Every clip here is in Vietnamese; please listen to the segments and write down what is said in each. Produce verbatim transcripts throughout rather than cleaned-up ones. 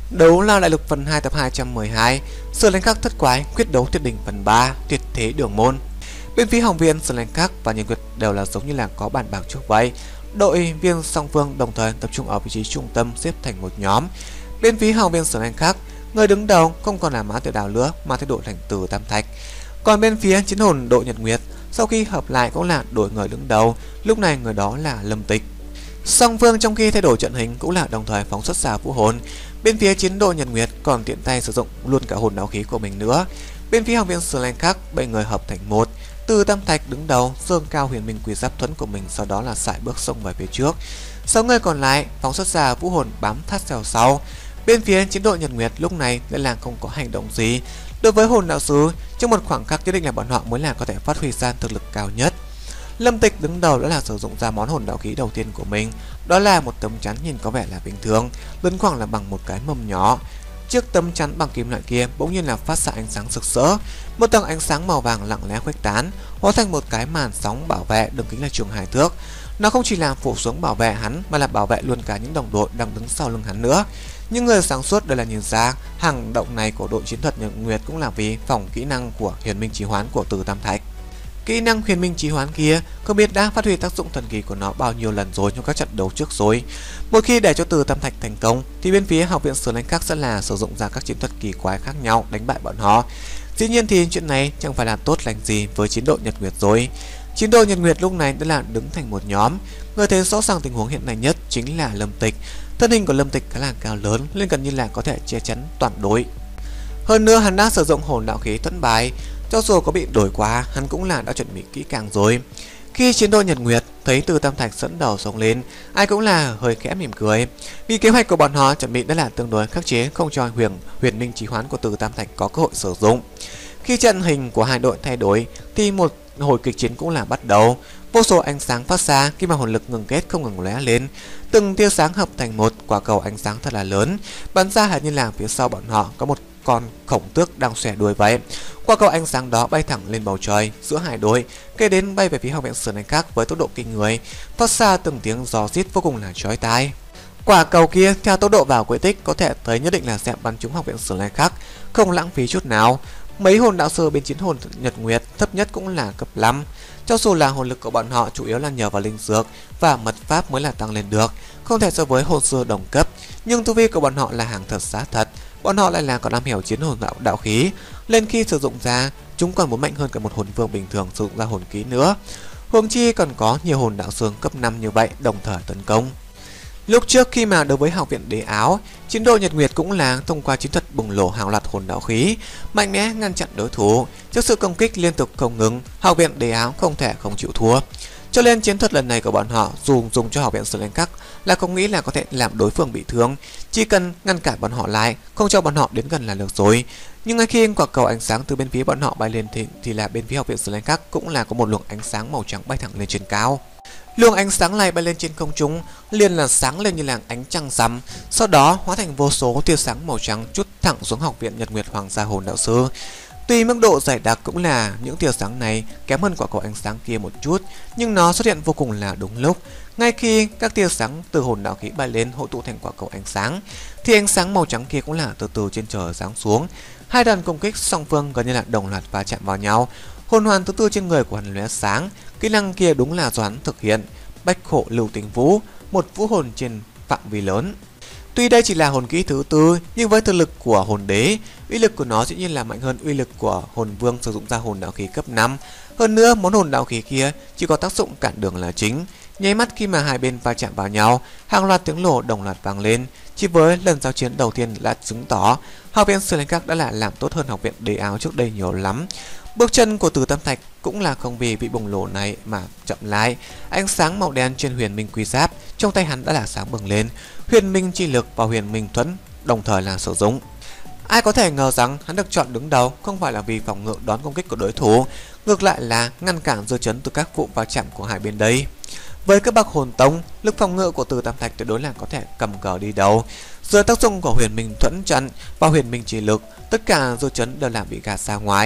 Đấu la đại lục phần hai tập hai trăm mười hai, Sở Lãnh Khắc thất quái, quyết đấu tuyệt đỉnh phần ba, tuyệt thế đường môn. Bên phía Hồng Viên, Sở Lãnh Khắc và Nhật Nguyệt đều là giống như là có bàn bạc trước vậy. Đội viên song phương đồng thời tập trung ở vị trí trung tâm, xếp thành một nhóm. Bên phía Hồng Viên, Sở Lãnh Khắc, người đứng đầu không còn là Mã Tiểu Đào nữa mà thay đổi thành Từ Tam Thạch. Còn bên phía chiến hồn đội Nhật Nguyệt, sau khi hợp lại cũng là đổi người đứng đầu, lúc này người đó là Lâm Tịch. Song phương trong khi thay đổi trận hình cũng là đồng thời phóng xuất ra vũ hồn. Bên phía chiến đội Nhật Nguyệt còn tiện tay sử dụng luôn cả hồn đạo khí của mình nữa. Bên phía Hồng Viên Sở Lãnh Khắc, bảy người hợp thành một. Từ Tam Thạch đứng đầu, dương cao huyền minh quỷ giáp thuẫn của mình, sau đó là sải bước xông về phía trước. Sáu người còn lại phóng xuất ra vũ hồn bám sát theo sau. Bên phía chiến đội Nhật Nguyệt lúc này lại là không có hành động gì. Đối với hồn đạo sứ, trong một khoảng khắc nhất định là bọn họ mới là có thể phát huy ra thực lực cao nhất. Lâm Tịch đứng đầu đã là sử dụng ra món hồn đạo khí đầu tiên của mình, đó là một tấm chắn nhìn có vẻ là bình thường, lớn khoảng là bằng một cái mâm nhỏ. Chiếc tấm chắn bằng kim loại kia bỗng nhiên là phát ra ánh sáng rực rỡ, một tầng ánh sáng màu vàng lặng lẽ khuếch tán, hóa thành một cái màn sóng bảo vệ đường kính là chừng hai thước. Nó không chỉ làm phủ xuống bảo vệ hắn mà là bảo vệ luôn cả những đồng đội đang đứng sau lưng hắn nữa. Những người sáng suốt đều là nhìn ra hành động này của đội chiến thuật Nhật Nguyệt cũng là vì phòng kỹ năng của huyền minh trì hoán của Từ Tam Thạch. Kỹ năng huyền minh trì hoán kia không biết đã phát huy tác dụng thần kỳ của nó bao nhiêu lần rồi trong các trận đấu trước rồi. Một khi để cho Từ Tam Thạch thành công thì bên phía Học viện Sở Lãnh Khắc sẽ là sử dụng ra các chiến thuật kỳ quái khác nhau đánh bại bọn họ. Dĩ nhiên thì chuyện này chẳng phải là tốt lành gì với chiến đội Nhật Nguyệt rồi. Chiến đội Nhật Nguyệt lúc này đã là đứng thành một nhóm. Người thấy rõ ràng tình huống hiện nay nhất chính là Lâm Tịch. Thân hình của Lâm Tịch khá là cao lớn nên gần như là có thể che chắn toàn đối. Hơn nữa hắn đã sử dụng hồn đạo khí thuẫn bài, cho dù có bị đổi quá hắn cũng là đã chuẩn bị kỹ càng rồi. Khi chiến đội Nhật Nguyệt thấy Từ Tam Thạch dẫn đầu xông lên, ai cũng là hơi khẽ mỉm cười, vì kế hoạch của bọn họ chuẩn bị đã là tương đối khắc chế, không cho huyền huyền minh trì hoán của Từ Tam Thạch có cơ hội sử dụng. Khi trận hình của hai đội thay đổi thì một hồi kịch chiến cũng là bắt đầu. Vô số ánh sáng phát ra khi mà hồn lực ngừng kết không ngừng lóe lên, từng tia sáng hợp thành một quả cầu ánh sáng thật là lớn, bắn ra hệt như là phía sau bọn họ có một con khổng tước đang xòe đuôi vậy. Quả cầu ánh sáng đó bay thẳng lên bầu trời giữa hai đội, kế đến bay về phía Học viện Sở Lãnh Khắc với tốc độ kinh người, phát ra từng tiếng gió rít vô cùng là chói tai. Quả cầu kia theo tốc độ vào quỹ tích có thể thấy nhất định là sẽ bắn trúng Học viện Sở Lãnh Khắc, không lãng phí chút nào. Mấy hồn đạo sư bên chiến hồn Nhật Nguyệt thấp nhất cũng là cấp năm. Cho dù là hồn lực của bọn họ chủ yếu là nhờ vào linh dược và mật pháp mới là tăng lên được, không thể so với hồn sư đồng cấp, nhưng tu vi của bọn họ là hàng thật giá thật. Bọn họ lại là còn am hiểu chiến hồn đạo, đạo khí, nên khi sử dụng ra chúng còn muốn mạnh hơn cả một hồn vương bình thường sử dụng ra hồn kỹ nữa. Huống chi còn có nhiều hồn đạo sư cấp năm như vậy đồng thời tấn công. Lúc trước khi mà đối với Học viện Đế Áo, chiến đội Nhật Nguyệt cũng là thông qua chiến thuật bùng nổ hàng loạt hồn đạo khí, mạnh mẽ ngăn chặn đối thủ. Trước sự công kích liên tục không ngừng, Học viện Đế Áo không thể không chịu thua. Cho nên chiến thuật lần này của bọn họ dù dùng cho Học viện Sở Lãnh Khắc là không nghĩ là có thể làm đối phương bị thương, chỉ cần ngăn cản bọn họ lại, không cho bọn họ đến gần là được rồi. Nhưng ngay khi quả cầu ánh sáng từ bên phía bọn họ bay lên thì, thì là bên phía Học viện Sở Lãnh Khắc cũng là có một luồng ánh sáng màu trắng bay thẳng lên trên cao. Luồng ánh sáng này bay lên trên không trung liền là sáng lên như là ánh trăng rằm, sau đó hóa thành vô số tia sáng màu trắng chút thẳng xuống Học viện Nhật Nguyệt Hoàng gia hồn đạo sư. Tuy mức độ dày đặc cũng là những tia sáng này kém hơn quả cầu ánh sáng kia một chút, nhưng nó xuất hiện vô cùng là đúng lúc. Ngay khi các tia sáng từ hồn đạo khí bay lên hội tụ thành quả cầu ánh sáng, thì ánh sáng màu trắng kia cũng là từ từ trên trời giáng xuống. Hai đòn công kích song phương gần như là đồng loạt va chạm vào nhau. Hồn hoàn thứ tư trên người của hắn lóe sáng, kỹ năng kia đúng là do hắn thực hiện. Bách khổ lưu tình vũ, một vũ hồn trên phạm vi lớn. Tuy đây chỉ là hồn kỹ thứ tư, nhưng với thực lực của hồn đế, uy lực của nó dĩ nhiên là mạnh hơn uy lực của hồn vương sử dụng ra hồn đạo khí cấp năm. Hơn nữa, món hồn đạo khí kia chỉ có tác dụng cản đường là chính. Nháy mắt khi mà hai bên va chạm vào nhau, hàng loạt tiếng nổ đồng loạt vang lên. Chỉ với lần giao chiến đầu tiên đã chứng tỏ Học viện Sở Lãnh Khắc đã là làm tốt hơn Học viện Đế Áo trước đây nhiều lắm. Bước chân của Từ Tam Thạch cũng là không vì bị bùng nổ này mà chậm lại. Ánh sáng màu đen trên huyền minh quy giáp trong tay hắn đã là sáng bừng lên. Huyền minh chi lực và huyền minh thuẫn đồng thời là sử dụng. Ai có thể ngờ rằng hắn được chọn đứng đầu không phải là vì phòng ngự đón công kích của đối thủ, ngược lại là ngăn cản dư chấn từ các vụ va chạm của hai bên đây. Với các bậc hồn tông, lực phòng ngự của Từ Tam Thạch tuyệt đối là có thể cầm cờ đi đầu. Dưới tác dụng của huyền minh thuẫn trận và huyền minh chỉ lực, tất cả dư chấn đều làm bị gạt ra ngoài.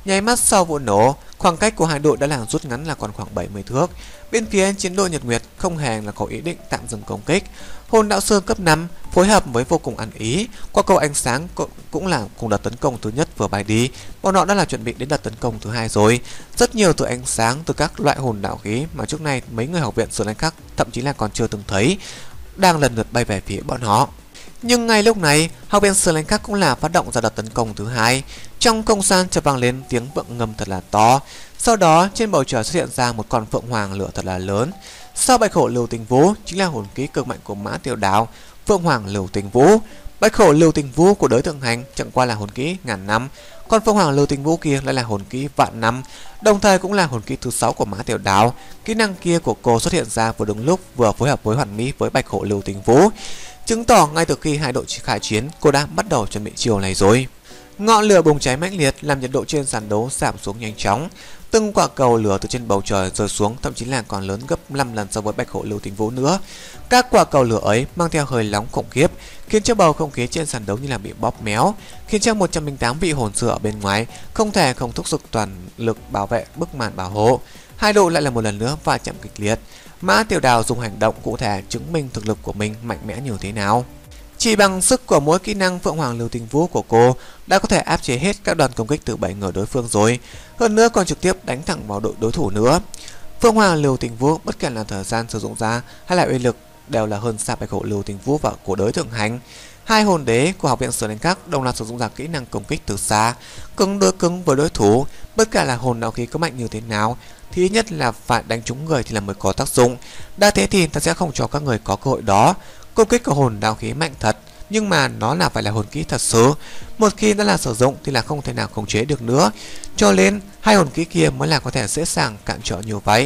Nháy mắt sau vụ nổ, khoảng cách của hai đội đã làm rút ngắn là còn khoảng bảy mươi thước. Bên phía chiến đội Nhật Nguyệt không hề là có ý định tạm dừng công kích. Hồn đạo sư cấp năm phối hợp với vô cùng ăn ý, qua cầu ánh sáng cũng là cùng đợt tấn công thứ nhất vừa bay đi, bọn họ đã là chuẩn bị đến đợt tấn công thứ hai rồi. Rất nhiều từ ánh sáng từ các loại hồn đạo khí mà trước nay mấy người học viện Sử Lai Khắc thậm chí là còn chưa từng thấy đang lần lượt bay về phía bọn họ. Nhưng ngay lúc này, học viện Sử Lai Khắc cũng là phát động ra đợt tấn công thứ hai. Trong không gian chợt vang lên tiếng vượng ngầm thật là to. Sau đó trên bầu trời xuất hiện ra một con phượng hoàng lửa thật là lớn. Sau bạch hổ Lưu Tình Vũ chính là hồn ký cực mạnh của Mã Tiểu Đào, Phượng Hoàng Lưu Tình Vũ. Bạch hổ Lưu Tình Vũ của Đới Thượng Hành chẳng qua là hồn ký ngàn năm, còn Phượng Hoàng Lưu Tình Vũ kia lại là hồn ký vạn năm, đồng thời cũng là hồn ký thứ sáu của Mã Tiểu Đào. Kỹ năng kia của cô xuất hiện ra vừa đúng lúc, vừa phối hợp với hoàn mỹ với bạch hổ Lưu Tình Vũ, chứng tỏ ngay từ khi hai đội khai chiến, cô đã bắt đầu chuẩn bị chiều này rồi. Ngọn lửa bùng cháy mãnh liệt làm nhiệt độ trên sàn đấu giảm xuống nhanh chóng. Từng quả cầu lửa từ trên bầu trời rơi xuống, thậm chí là còn lớn gấp năm lần so với bạch hổ Lưu Tình Vũ nữa. Các quả cầu lửa ấy mang theo hơi nóng khủng khiếp, khiến cho bầu không khí trên sàn đấu như là bị bóp méo, khiến cho một trăm lẻ tám vị hồn sư ở bên ngoài không thể không thúc giục toàn lực bảo vệ bức màn bảo hộ. Hai đội lại là một lần nữa va chạm kịch liệt. Mã Tiểu Đào dùng hành động cụ thể chứng minh thực lực của mình mạnh mẽ như thế nào. Chỉ bằng sức của mỗi kỹ năng Phượng Hoàng Lưu Tình Vũ của cô đã có thể áp chế hết các đoàn công kích từ bảy người đối phương rồi, hơn nữa còn trực tiếp đánh thẳng vào đội đối thủ nữa. Phượng Hoàng Lưu Tình Vũ bất kể là thời gian sử dụng ra hay là uy lực đều là hơn xa bạch hổ Lưu Tình Vũ và của Đới Thượng Hành. Hai hồn đế của học viện Sử Lai Khắc đồng loạt sử dụng ra kỹ năng công kích từ xa, cứng đối cứng với đối thủ. Bất kể là hồn đạo khí có mạnh như thế nào thì ít nhất là phải đánh trúng người thì là mới có tác dụng. Đã thế thì ta sẽ không cho các người có cơ hội đó. Công kích của hồn đạo khí mạnh thật, nhưng mà nó là phải là hồn kỹ thật sự. Một khi đã là sử dụng thì là không thể nào khống chế được nữa, cho nên hai hồn kỹ kia mới là có thể dễ dàng cản trở như vậy.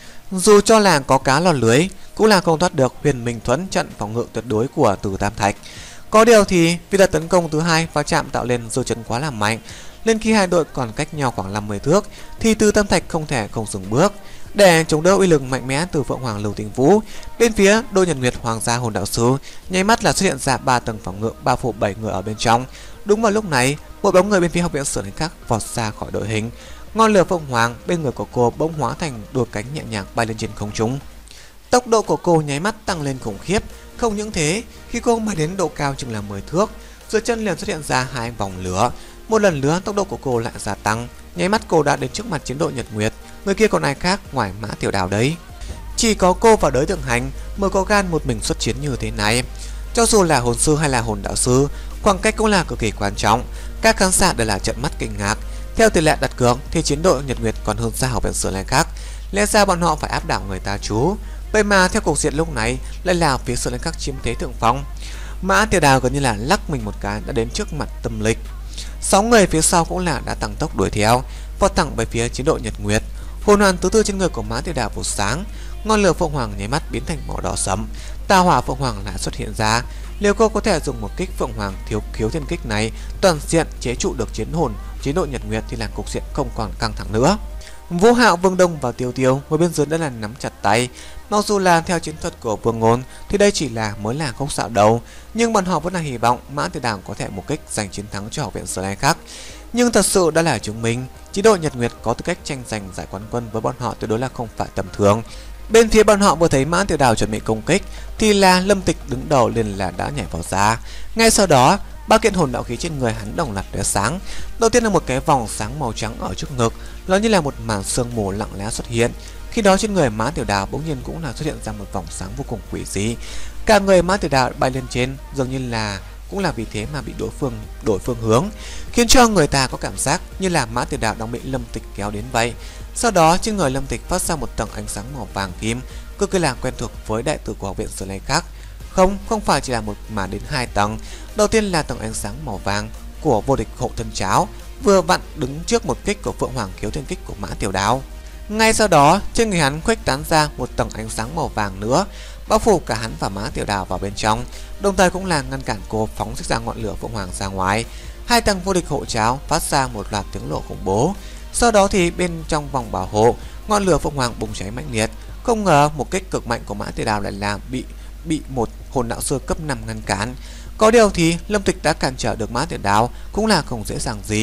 Dù cho là có cá lọt lưới cũng là không thoát được Huyền Minh Thuẫn trận phòng ngự tuyệt đối của Từ Tam Thạch. Có điều thì vì đợt tấn công thứ hai va chạm tạo lên dư chấn quá là mạnh, nên khi hai đội còn cách nhau khoảng năm mươi thước thì Từ Tam Thạch không thể không dừng bước. Để chống đỡ uy lực mạnh mẽ từ Phượng Hoàng Lưu Tình Vũ, bên phía đôi Nhật Nguyệt Hoàng gia hồn đạo sư nháy mắt là xuất hiện ra ba tầng phòng ngự bao phủ bảy người ở bên trong. Đúng vào lúc này, một bóng người bên phía học viện Sử Lai Khắc vọt ra khỏi đội hình. Ngọn lửa Phượng Hoàng bên người của cô bỗng hóa thành đôi cánh nhẹ nhàng bay lên trên không trung. Tốc độ của cô nháy mắt tăng lên khủng khiếp. Không những thế, khi cô bay đến độ cao chừng là mười thước, dưới chân liền xuất hiện ra hai vòng lửa. Một lần nữa tốc độ của cô lại gia tăng, nháy mắt cô đã đến trước mặt chiến đội Nhật Nguyệt. Người kia còn ai khác ngoài Mã Tiểu Đào đấy. Chỉ có cô và Đới Thượng Hành mới có gan một mình xuất chiến như thế này. Cho dù là hồn sư hay là hồn đạo sư, khoảng cách cũng là cực kỳ quan trọng. Các khán giả đều là trợn mắt kinh ngạc. Theo tỷ lệ đặt cược thì chiến đội Nhật Nguyệt còn hơn xa học viện Sử Lai Khắc, lẽ ra bọn họ phải áp đảo người ta chú. Vậy mà theo cục diện lúc này lại là phía Sử Lai Khắc chiếm thế thượng phong. Mã Tiểu Đào gần như là lắc mình một cái đã đến trước mặt Tâm Lịch. Sáu người phía sau cũng là đã tăng tốc đuổi theo, vọt thẳng về phía chiến đội Nhật Nguyệt. Hồn hoàn thứ tư trên người của Mã Tiểu Đào vụ sáng, ngọn lửa Phượng Hoàng nháy mắt biến thành màu đỏ sẫm. Tà hỏa Phượng Hoàng lại xuất hiện ra. Nếu cô có thể dùng một kích Phượng Hoàng thiếu khiếu thiên kích này toàn diện chế trụ được chiến hồn chiến đội Nhật Nguyệt thì là cục diện không còn căng thẳng nữa. Vũ Hạo, Vương Đông và Tiêu Tiêu ngồi bên dưới đã là nắm chặt tay. Mặc dù là theo chiến thuật của Vương Ngôn thì đây chỉ là mới là khúc dạo đầu, nhưng bọn họ vẫn là hy vọng Mã Tiểu Đào có thể một kích giành chiến thắng cho học viện Sử Lai Khắc. Nhưng thật sự đã là chứng minh chiến đội Nhật Nguyệt có tư cách tranh giành giải quán quân với bọn họ tuyệt đối là không phải tầm thường. Bên phía bọn họ vừa thấy Mã Tiểu Đào chuẩn bị công kích thì là Lâm Tịch đứng đầu liền là đã nhảy vào ra. Ngay sau đó ba kiện hồn đạo khí trên người hắn đồng loạt lóe sáng. Đầu tiên là một cái vòng sáng màu trắng ở trước ngực, nó như là một màn sương mù lặng lẽ xuất hiện. Khi đó trên người Mã Tiểu Đào bỗng nhiên cũng là xuất hiện ra một vòng sáng vô cùng quỷ dị. Cả người Mã Tiểu Đào bay lên trên, dường như là cũng là vì thế mà bị đối phương đổi phương hướng, khiến cho người ta có cảm giác như là Mã Tiểu Đào đang bị Lâm Tịch kéo đến vậy. Sau đó trên người Lâm Tịch phát ra một tầng ánh sáng màu vàng kim, cực kỳ là quen thuộc với đại tử của học viện Sử Lai Khắc. Không, không phải chỉ là một mà đến hai tầng. Đầu tiên là tầng ánh sáng màu vàng của vô địch hộ thân cháo, vừa vặn đứng trước một kích của Phượng Hoàng khiếu thiên kích của Mã Tiểu Đào. Ngay sau đó trên người hắn khuếch tán ra một tầng ánh sáng màu vàng nữa, bao phủ cả hắn và Mã Tiểu Đào vào bên trong, đồng thời cũng là ngăn cản cô phóng thích ra ngọn lửa Phượng Hoàng ra ngoài. Hai tầng vô địch hộ cháo phát ra một loạt tiếng nổ khủng bố. Sau đó thì bên trong vòng bảo hộ, ngọn lửa Phượng Hoàng bùng cháy mãnh liệt. Không ngờ một kích cực mạnh của Mã Tiểu Đào lại là bị bị một hồn đạo sư cấp năm ngăn cản. Có điều thì Lâm Tịch đã cản trở được Mã Tiểu Đào cũng là không dễ dàng gì.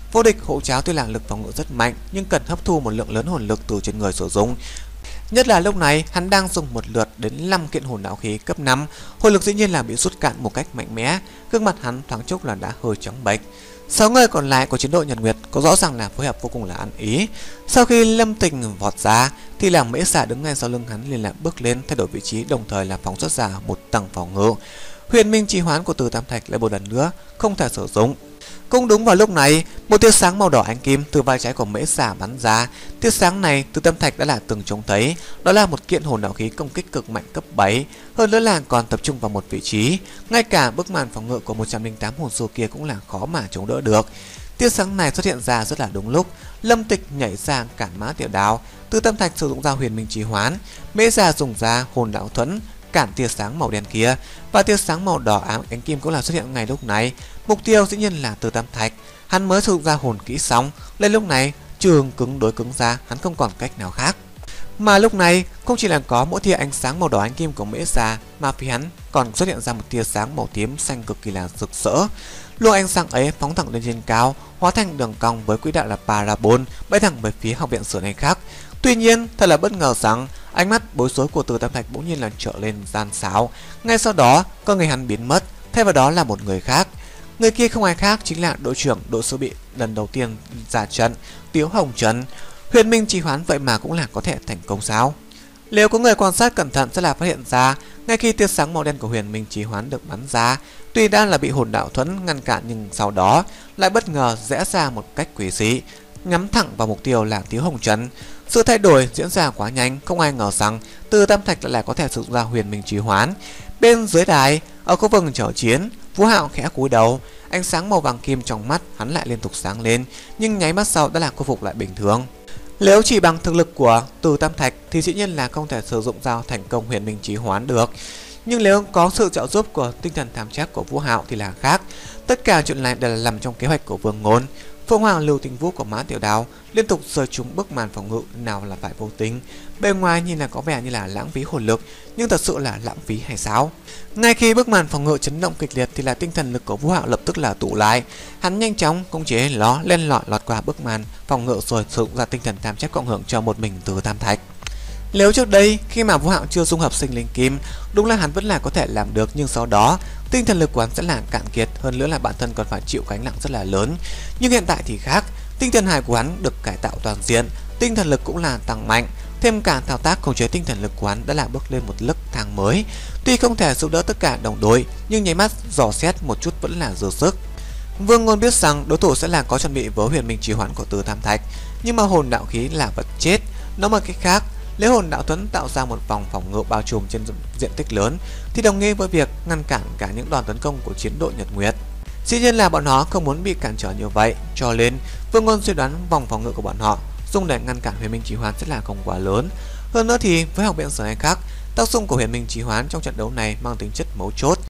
Vô địch hộ cháo tuy là lực phòng ngự rất mạnh nhưng cần hấp thu một lượng lớn hồn lực từ trên người sử dụng. Nhất là lúc này hắn đang dùng một lượt đến năm kiện hồn đạo khí cấp năm, hồn lực dĩ nhiên là bị rút cạn một cách mạnh mẽ, gương mặt hắn thoáng chốc là đã hơi trắng bệch. Sáu người còn lại của chiến đội Nhật Nguyệt có rõ ràng là phối hợp vô cùng là ăn ý. Sau khi Lâm Tình vọt ra thì là Mễ Xà đứng ngay sau lưng hắn liền là bước lên thay đổi vị trí, đồng thời là phóng xuất ra một tầng phòng ngự. Huyền Minh Trì Hoán của Từ Tam Thạch lại một lần nữa không thể sử dụng. Cũng đúng vào lúc này, một tia sáng màu đỏ ánh kim từ vai trái của Mễ Xà bắn ra. Tia sáng này Từ Tam Thạch đã là từng trông thấy, đó là một kiện hồn đạo khí công kích cực mạnh cấp bảy, hơn nữa là còn tập trung vào một vị trí, ngay cả bức màn phòng ngự của một trăm lẻ tám hồn sư kia cũng là khó mà chống đỡ được. Tia sáng này xuất hiện ra rất là đúng lúc, Lâm Tịch nhảy ra cản Mã Tiểu Đao, Từ Tam Thạch sử dụng ra Huyền Minh Trì Hoán, Mễ Xà dùng ra hồn đạo thuẫn cản tia sáng màu đen kia, và tia sáng màu đỏ ám ánh kim cũng là xuất hiện ngay lúc này. Mục tiêu dĩ nhiên là Từ Tam Thạch, hắn mới sử dụng ra hồn kỹ xong, lên lúc này trường cứng đối cứng ra, hắn không còn cách nào khác. Mà lúc này không chỉ là có mỗi tia ánh sáng màu đỏ ánh kim của Mễ Xà, mà phía hắn còn xuất hiện ra một tia sáng màu tím xanh cực kỳ là rực rỡ. Luồng ánh sáng ấy phóng thẳng lên trên cao, hóa thành đường cong với quỹ đạo là parabol, bay thẳng về phía học viện Sử Lai Khắc. Tuy nhiên, thật là bất ngờ rằng ánh mắt bối rối của Từ Tam Thạch bỗng nhiên là trở lên gian xáo. Ngay sau đó, con người hắn biến mất, thay vào đó là một người khác. Người kia không ai khác chính là đội trưởng đội sơ bị lần đầu tiên ra trận, Tiếu Hồng Trần. Huyền Minh Trì Hoán vậy mà cũng là có thể thành công sao? Nếu có người quan sát cẩn thận sẽ là phát hiện ra, ngay khi tia sáng màu đen của Huyền Minh Trì Hoán được bắn ra, tuy đang là bị hồn đạo thuẫn ngăn cản nhưng sau đó lại bất ngờ rẽ ra một cách quỷ dị, nhắm thẳng vào mục tiêu là Tiếu Hồng Trần. Sự thay đổi diễn ra quá nhanh, không ai ngờ rằng Từ Tam Thạch lại là có thể sử dụng ra Huyền Minh Trì Hoán. Bên dưới đài, ở khu vực trở chiến, Vũ Hạo khẽ cúi đầu, ánh sáng màu vàng kim trong mắt hắn lại liên tục sáng lên, nhưng nháy mắt sau đã là khôi phục lại bình thường. Nếu chỉ bằng thực lực của Từ Tam Thạch thì dĩ nhiên là không thể sử dụng dao thành công Huyền Minh Trì Hoán được. Nhưng nếu có sự trợ giúp của tinh thần tham chắc của Vũ Hạo thì là khác. Tất cả chuyện này đều là nằm trong kế hoạch của Vương Ngôn. Phượng Hoàng Lưu Tinh Vũ của Mã Tiểu Đao liên tục rơi trúng bức màn phòng ngự, nào là phải vô tính. Bên ngoài nhìn là có vẻ như là lãng phí hồn lực, nhưng thật sự là lãng phí hay sao? Ngay khi bức màn phòng ngự chấn động kịch liệt thì là tinh thần lực của Vũ Hạo lập tức là tụ lại. Hắn nhanh chóng khống chế nó lên lọi lọt qua bức màn phòng ngự rồi sử dụng ra tinh thần tham chắc cộng hưởng cho một mình Từ Tam Thạch. Nếu trước đây khi mà Vũ Hạo chưa dung hợp sinh linh kim, đúng là hắn vẫn là có thể làm được, nhưng sau đó tinh thần lực của hắn sẽ là cạn kiệt, hơn nữa là bản thân còn phải chịu gánh nặng rất là lớn. Nhưng hiện tại thì khác, tinh thần hài của hắn được cải tạo toàn diện, tinh thần lực cũng là tăng mạnh, thêm cả thao tác khống chế tinh thần lực của hắn đã là bước lên một nấc thang mới. Tuy không thể giúp đỡ tất cả đồng đội, nhưng nháy mắt dò xét một chút vẫn là dư sức. Vương Ngôn biết rằng đối thủ sẽ là có chuẩn bị với Huyền Minh Trì Hoán của Từ Tam Thạch, nhưng mà hồn đạo khí là vật chết. Nói một cách khác, nếu hồn đạo thuẫn tạo ra một vòng phòng ngự bao trùm trên diện tích lớn thì đồng nghĩa với việc ngăn cản cả những đòn tấn công của chiến đội Nhật Nguyệt. Dĩ nhiên là bọn họ không muốn bị cản trở như vậy, cho nên Vương Ngôn suy đoán vòng phòng ngự của bọn họ dùng để ngăn cản Huyền Minh Trì Hoán sẽ là không quá lớn. Hơn nữa thì với học viện Sử Lai Khắc, tác dụng của Huyền Minh Trì Hoán trong trận đấu này mang tính chất mấu chốt.